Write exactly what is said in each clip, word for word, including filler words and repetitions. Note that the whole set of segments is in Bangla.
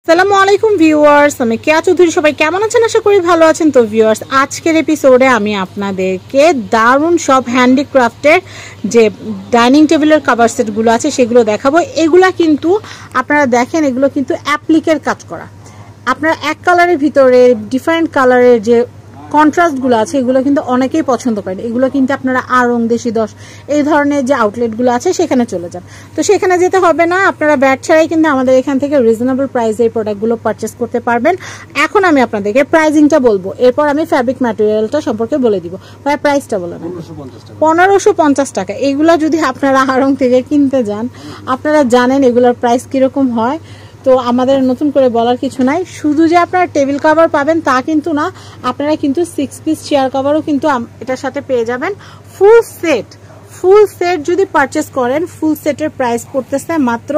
আসসালামু আলাইকুম ভিউয়ার্স, আমি কেয়া চৌধুরী। সবাই কেমন আছেন? আশা করি ভালো আছেন। তো ভিউয়ার্স, আজকের এপিসোডে আমি আপনাদেরকে দারুণ সব হ্যান্ডিক্রাফটের যে ডাইনিং টেবিলের কভার সেটগুলো আছে সেগুলো দেখাবো। এগুলা কিন্তু আপনারা দেখেন, এগুলো কিন্তু অ্যাপ্লিকের কাজ করা। আপনারা এক কালারের ভিতরে ডিফারেন্ট কালারের যে কন্ট্রাস্টগুলো আছে এগুলো কিন্তু অনেকেই পছন্দ করেন। এগুলো কিন্তু আপনারা আড়ং, দেশি দশ এই ধরনের যে আউটলেটগুলো আছে সেখানে চলে যান। তো সেখানে যেতে হবে না, আপনারা ব্যাট ছাড়াই কিন্তু আমাদের এখান থেকে রিজনেবল প্রাইসে এই প্রোডাক্টগুলো পারচেস করতে পারবেন। এখন আমি আপনাদেরকে প্রাইজিংটা বলবো, এরপর আমি ফ্যাব্রিক ম্যাটেরিয়ালটা সম্পর্কে বলে দিব। ভাই প্রাইসটা বলে নেন। পনেরোশো পঞ্চাশ টাকা। এগুলো যদি আপনারা আড়ং থেকে কিনতে যান, আপনারা জানেন এগুলোর প্রাইস কিরকম হয়। তো আমাদের নতুন করে বলার কিছু নাই। শুধু যে আপনারা টেবিল কভার পাবেন তা কিন্তু না, আপনারা কিন্তু সিক্স পিস চেয়ার কভারও কিন্তু এটার সাথে পেয়ে যাবেন। ফুল সেট ফুল সেট যদি পারচেস করেন, ফুল সেটের প্রাইস পড়তেছে মাত্র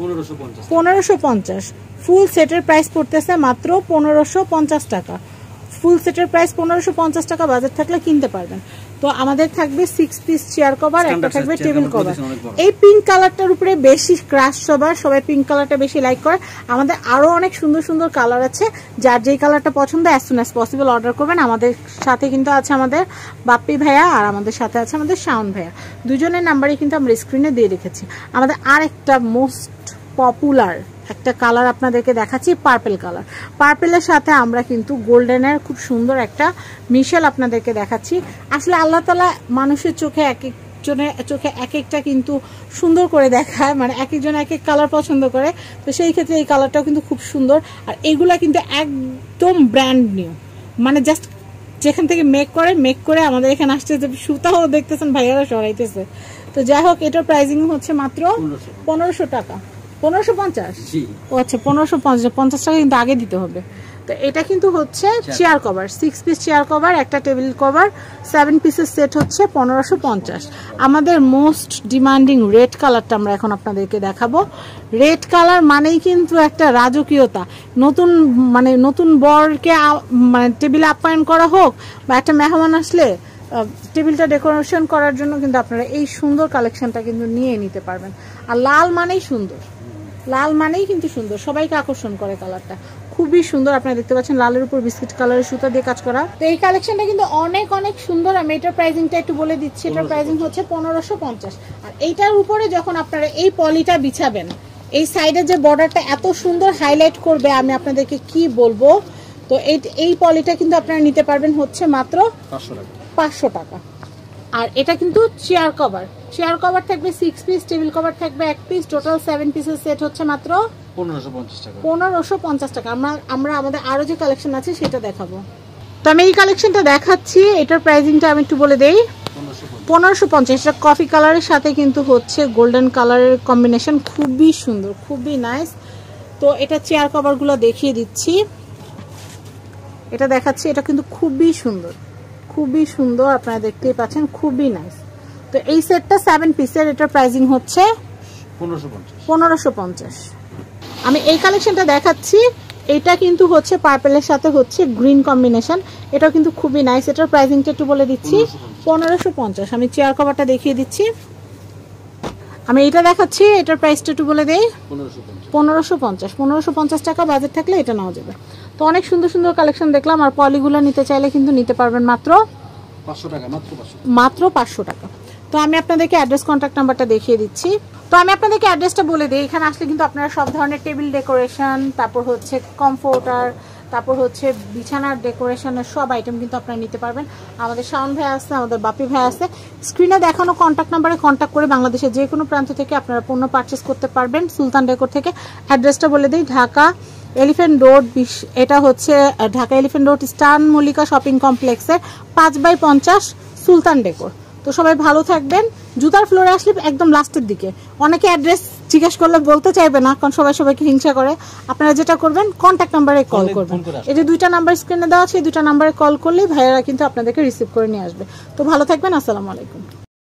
পনেরোশো পঞ্চাশ। ফুল সেটের প্রাইস পড়তেছে মাত্র পনেরোশো পঞ্চাশ টাকা। ফুল সেটের প্রাইস পনেরোশো পঞ্চাশ টাকা বাজেট থাকলে কিনতে পারবেন। তো আমাদের থাকবে সিক্স পিস চেয়ার কভার, একটা থাকবে টেবিল কভার। এই পিঙ্ক কালারটার উপরে বেশি ক্রাশ সবার, সবাই পিঙ্ক কালারটা বেশি লাইক করে। আমাদের আরো অনেক সুন্দর সুন্দর কালার আছে, যার যেই কালারটা পছন্দ as soon as possible order করবেন। আমাদের সাথে কিন্তু আছে আমাদের বাপ্পি ভাইয়া, আর আমাদের সাথে আছে আমাদের শাওন ভাইয়া। দুজনের নাম্বারই কিন্তু আমরা স্ক্রিনে দিয়ে রেখেছি। আমাদের আর একটা মোস্ট পপুলার একটা কালার আপনাদেরকে দেখাচ্ছি, পার্পেল কালার। পার্পেলের সাথে আমরা কিন্তু গোল্ডেনের খুব সুন্দর একটা মিশেল আপনাদেরকে দেখাচ্ছি। আসলে আল্লাহ তাআলা মানুষের চোখে এক একজনের চোখে এক একটা কিন্তু সুন্দর করে দেখায়, মানে এক একজন এক এক কালার পছন্দ করে। তো সেই ক্ষেত্রে এই কালারটাও কিন্তু খুব সুন্দর। আর এগুলা কিন্তু একদম ব্র্যান্ড নিউ, মানে জাস্ট যেখান থেকে মেক করে মেক করে আমাদের এখানে আসছে। যে সুতাও দেখতেছেন ভাইয়ারা সরাইতেছে। তো যাই হোক, এটার প্রাইসিং হচ্ছে মাত্র পনেরোশো টাকা। পনেরোশো পঞ্চাশ। ও আচ্ছা, পনেরোশো পঞ্চাশ পঞ্চাশ টাকা কিন্তু আগে দিতে হবে। তো এটা কিন্তু হচ্ছে chair cover, six piece chair cover, একটা টেবিল কভার, সেভেন পিসের সেট হচ্ছে পনেরোশো পঞ্চাশ। আমাদের মোস্ট ডিমান্ডিং রেড কালারটা আমরা এখন আপনাদেরকে দেখাবো। রেড কালার মানেই কিন্তু একটা রাজকীয়তা। নতুন মানে নতুন বরকে মানে টেবিলে আপ্যায়ন করা হোক, বা একটা মেহমান আসলে টেবিলটা ডেকোরেশন করার জন্য কিন্তু আপনারা এই সুন্দর কালেকশনটা কিন্তু নিয়ে নিতে পারবেন। আর লাল মানেই সুন্দর, লাল মানেই কিন্তু সুন্দর, সবাইকে আকর্ষণ করে কালারটা। খুবই সুন্দর, আপনারা দেখতে পাচ্ছেন লালের উপর বিস্কিট কালারের সুতা দিয়ে কাজ করা। তো এই কালেকশনটা কিন্তু অনেক অনেক সুন্দর। আমি এটার প্রাইসিংটা একটু বলে দিচ্ছি। এটার প্রাইসিং হচ্ছে পনেরোশো পঞ্চাশ। আর এইটার উপরে যখন আপনারা এই পলিটা বিছাবেন, এই সাইডের যে বর্ডারটা এত সুন্দর হাইলাইট করবে, আমি আপনাদেরকে কি বলবো। তো এই এই পলিটা কিন্তু আপনারা নিতে পারবেন হচ্ছে মাত্র পাঁচশো টাকা। আর এটা কিন্তু চেয়ার কভার, চেয়ার কভার থাকবে সিক্স পিস, টেবিল কভার থাকবে এক পিস, টোটাল সেভেন পিসের সেট হচ্ছে মাত্র পনেরোশো পঞ্চাশ টাকা। পনেরোশো পঞ্চাশ টাকা। আমরা আমরা আমাদের আরো যে কালেকশন আছে সেটা দেখাবো। তো আমি এই কালেকশনটা দেখাচ্ছি, এটার প্রাইসিংটা আমি একটু বলে দেই। পনেরোশো পঞ্চাশ। এটা কফি কালারের সাথে কিন্তু হচ্ছে গোল্ডেন কালারের কম্বিনেশন, খুবই সুন্দর, খুবই নাইস। তো এটা চেয়ার কভার গুলো দেখিয়ে দিচ্ছি, এটা দেখাচ্ছি। এটা কিন্তু খুবই সুন্দর, খুবই সুন্দর, আপনারা দেখতেই পাচ্ছেন, খুবই নাইস। তো এই সেটটা সেভেন পিসের, এটার প্রাইসিং হচ্ছে পনেরোশো পঞ্চাশ। আমি এই কালেকশনটা দেখাচ্ছি, এটা কিন্তু হচ্ছে পার্পেলের সাথে হচ্ছে গ্রিন কম্বিনেশন, এটাও কিন্তু খুবই নাইস। এটার প্রাইসিংটা একটু বলে দিচ্ছি, পনেরোশো পঞ্চাশ। আমি চেয়ার কভারটা দেখিয়ে দিচ্ছি, আমি এটা দেখাচ্ছি, এটার প্রাইসটা একটু বলে দেই, পনেরোশো পঞ্চাশ। পনেরোশো পঞ্চাশ টাকা বাজেট থাকলে এটা নেওয়া যাবে। তো অনেক সুন্দর সুন্দর কালেকশন দেখলাম। আর পলিগুলো নিতে চাইলে কিন্তু নিতে পারবেন মাত্র পাঁচশো টাকা, মাত্র পাঁচশো টাকা। তো আমি আপনাদেরকে অ্যাড্রেস, কন্ট্যাক্ট নাম্বারটা দেখিয়ে দিচ্ছি। তো আমি আপনাদেরকে অ্যাড্রেসটা বলে দিই। এখানে আসলে কিন্তু আপনারা সব ধরনের টেবিল ডেকোরেশন, তারপর হচ্ছে কমফোর্টার, তারপর হচ্ছে বিছানার ডেকোরেশনের সব আইটেম কিন্তু আপনারা নিতে পারবেন। আমাদের শাওন ভাই আছে, আমাদের বাপি ভাই আছে। স্ক্রিনে দেখানো কন্ট্যাক্ট নাম্বারে কন্ট্যাক্ট করে বাংলাদেশের যে কোনো প্রান্ত থেকে আপনারা পণ্য পারচেস করতে পারবেন সুলতান ডেকোর থেকে। অ্যাড্রেসটা বলে দিই, ঢাকা এলিফ্যান্ট রোড, এটা হচ্ছে ঢাকা এলিফ্যান্ট রোড স্টান মল্লিকা শপিং কমপ্লেক্সের পাঁচ বাই পঞ্চাশ সুলতান ডেকোর। তো সবাই ভালো থাকবেন। জুতার ফ্লোরে আসলে একদম লাস্টের দিকে, অনেকে অ্যাড্রেস জিজ্ঞেস করলে বলতে চাইবে না, কারণ সবাই সবাইকে হিংসা করে। আপনারা যেটা করবেন, কন্ট্যাক্ট নাম্বারে কল করবেন। এই যে দুইটা নাম্বার স্ক্রিনে দেওয়া আছে, এই দুইটা নাম্বারে কল করলেই ভাইয়েরা কিন্তু আপনাদেরকে রিসিভ করে নিয়ে আসবে। তো ভালো থাকবেন, আসসালামু আলাইকুম।